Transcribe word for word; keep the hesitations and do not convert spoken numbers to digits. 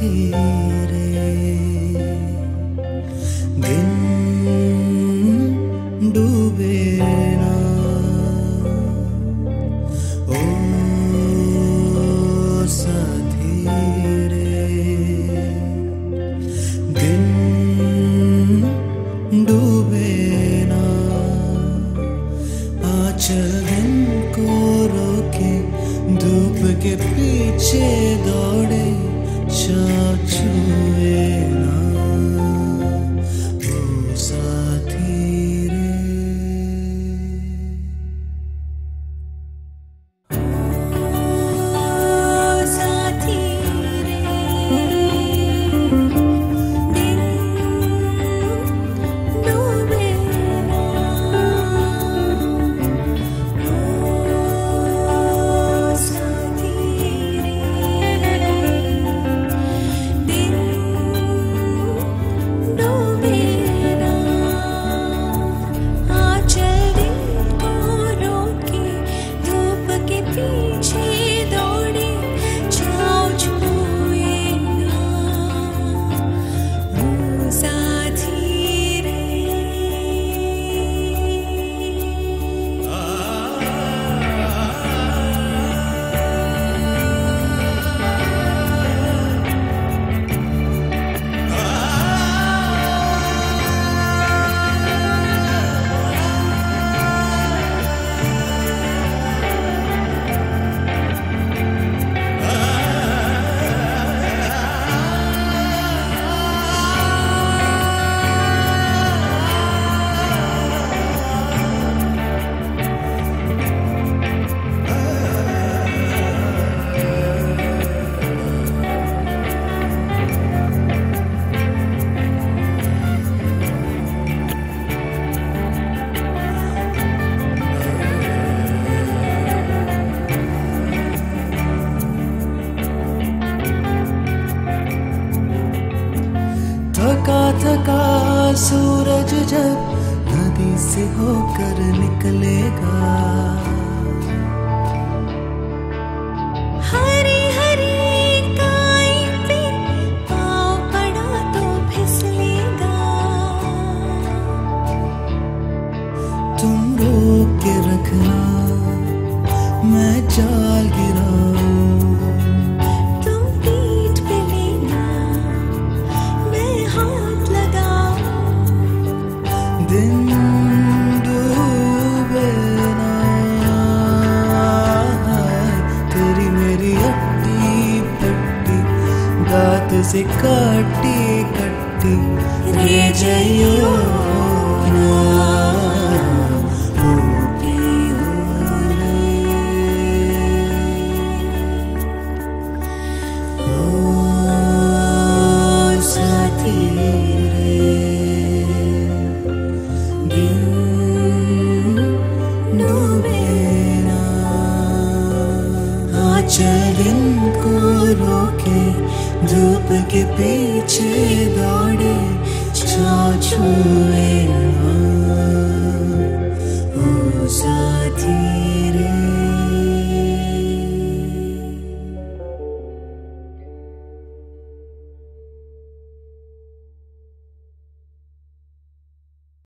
साथी रे, दिन डूबे ना, ओ साथी रे, दिन डूबे ना, आंचल दिन को रोके, धूप के पीछे दौड़े, छाँव छुए ना, ओ साथी रे। ओ साथी रे, दिन डूबे ना, ओ साथी रे, दिन डूबे ना, आंचल दिन को रोके, धूप के पीछे दौड़े, छाँव छुए ना, ओ साथी रे। थका थका सूरज जब नदी से होकर निकलेगा, हरी हरी काई पे पाँव पड़ा तो फिसलेगा, तुम रोक के रखना, मैं जाल गिराऊं, तुम पीठ पे लेना, मैं हाथ लगाऊं, दिन डूबे ना, तेरी मेरी अट्टी पट्टी दांत से काटी कट्टी रे जइयो ना, ओ पियो रे, ओ साथी रे, दिन डूबे ना, आंचल दिन को रोके, धूप के पीछे दौड़े, छाँव छुए ना।